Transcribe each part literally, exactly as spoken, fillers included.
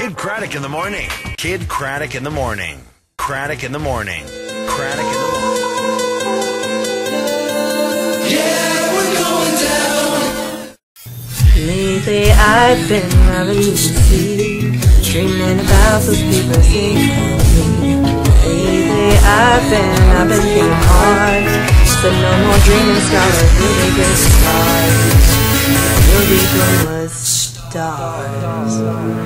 Kidd Kraddick in the morning. Kidd Kraddick in the morning. Kraddick in the morning. Kraddick in the morning. Yeah, we're going down. Lately I've been having to see, dreaming about those people seeing me. Lately I've been, I've been thinking hard. Said no more dreaming, stars, really good stars. Really good was stars.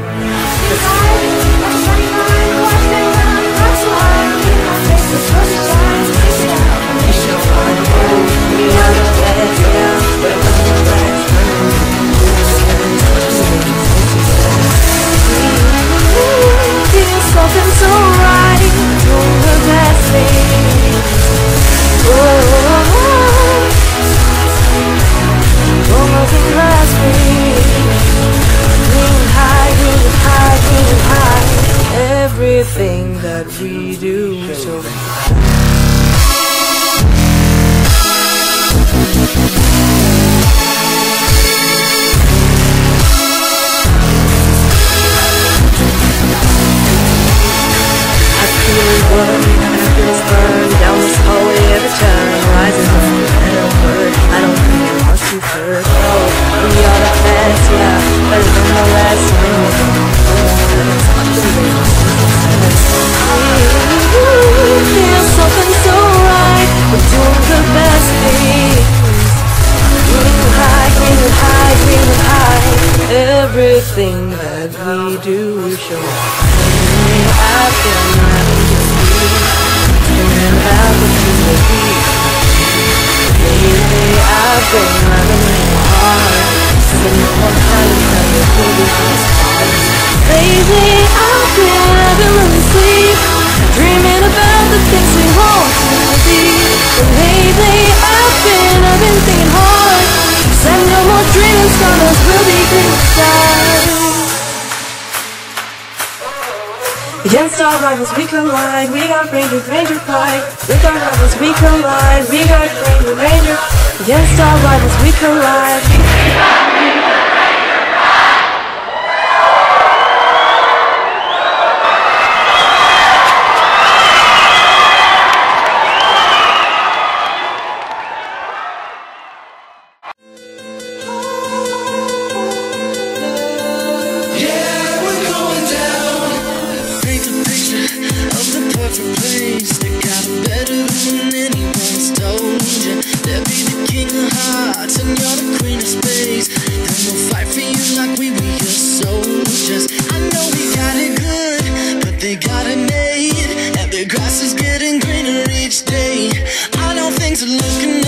Something so right, doing the best thing. Oh, almost in last week. Green high, green high, green high. Everything that we do so down this hallway every turn, rising up and upward. I don't think I'm lost too first. Oh, we are the best, yeah, better than the rest. Feel something so right, we're doing the best things. Green high, green high, green high. Everything that we do show. I've been having to see. About the people be. Lately I've been loving you hard. Said no more time to tell you who this is hard. Lately I've been having little sleep, dreaming about the things we want to be. Lately I've been, I've been thinking hard. Said no more dreaming, stars will be green skies. Against our rivals we collide, we got Ranger, Ranger pride. With our rivals we collide, we got Ranger, Ranger. Against our rivals we collide. Place that got it better than anyone's told you. They'll be the king of hearts and you're the queen of space. Then we'll fight for you like we were your soldiers. I know we got it good, but they got it made, and the grass is getting greener each day. I know things are looking